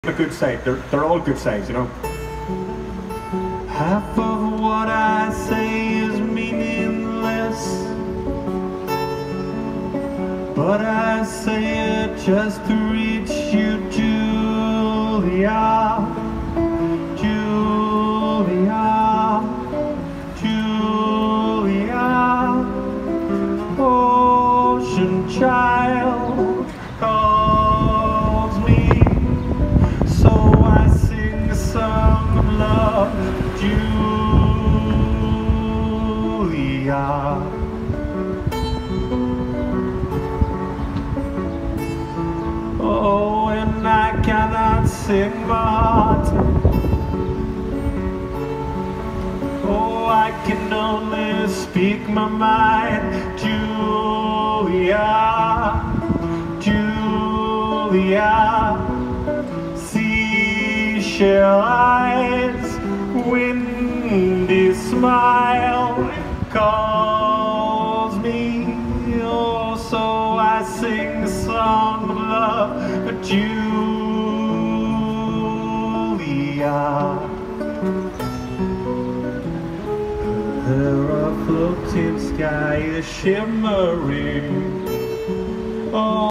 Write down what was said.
a good save. They're all good saves, you know. Half of what I say is meaningless, but I say it just to reach you, Julia, Julia, Julia. Ocean child calls me, so I sing a song of love, Julia. Oh, and I cannot sing but oh, I can only speak my mind, Julia, Julia. Seashell eyes, windy smile calls me, oh, so I sing a song of love, Julia. Her a floating sky is shimmering. Oh.